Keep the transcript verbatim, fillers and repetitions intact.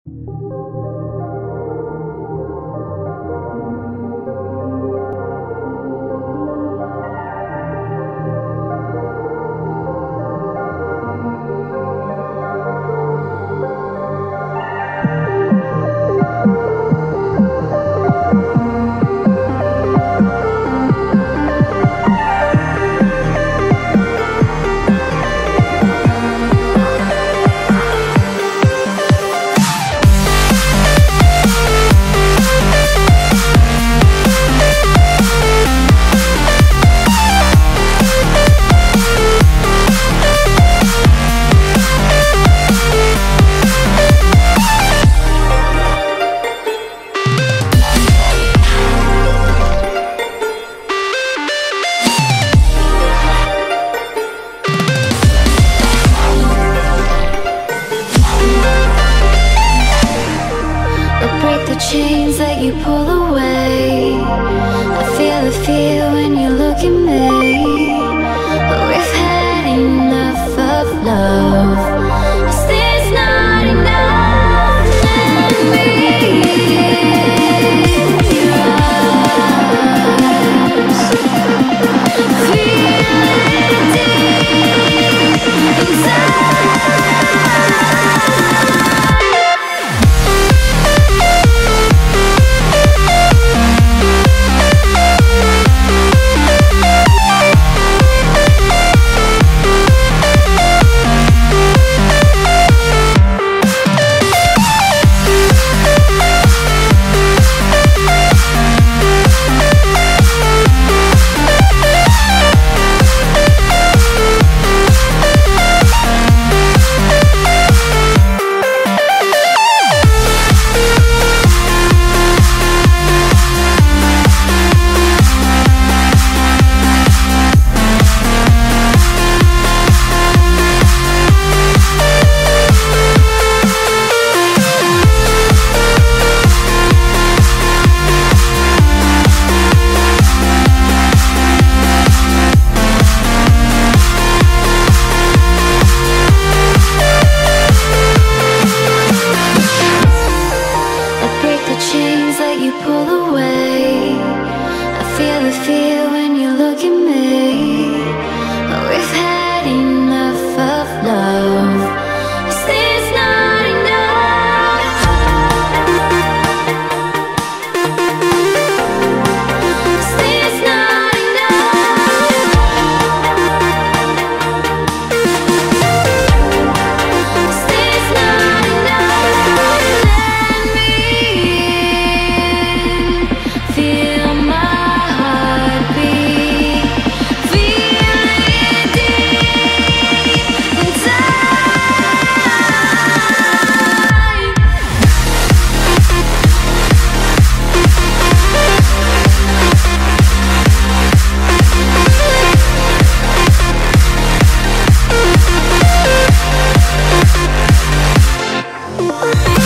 Chains that you pull away, I feel the fear when you look at me. But we've had enough of love. Is this not enough? Let me in your arms, feel it deep inside. Chains that you pull away, I feel the fear when you look at me. But we've had enough of love. Is this not enough? Is this not enough? Is this not enough? Let me feel my heartbeat, feel it deep inside.